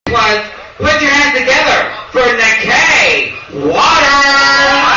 Plus, put your hands together for Nikkei Water!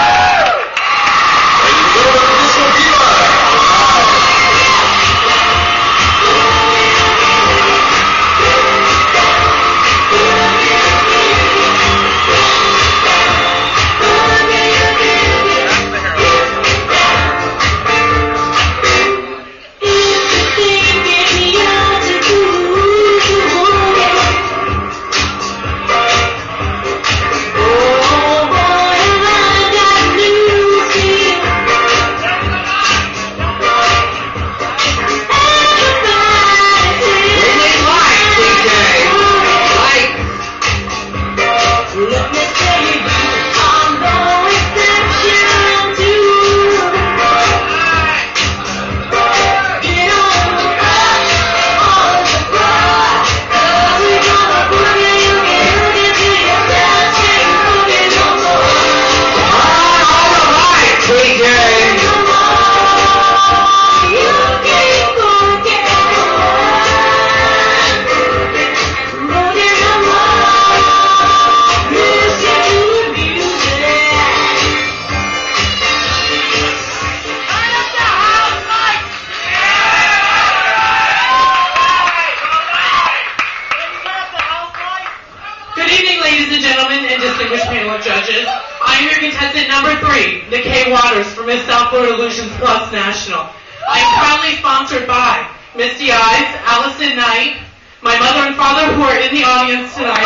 Illusions Plus National. I am proudly sponsored by Misty Eyes, Allison Knight, my mother and father who are in the audience tonight.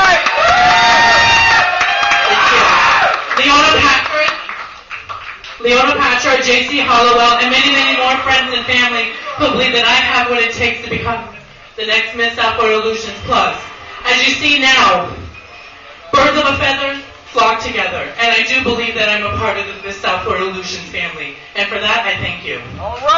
Leona Patra, J.C. Hollowell, and many, many more friends and family who believe that I have what it takes to become the next Miss Southport Illusions Plus. As you see now, birds of a feather flock together, and I do believe that I'm a part of the Miss Southport Illusions family, and for that I thank you. All right.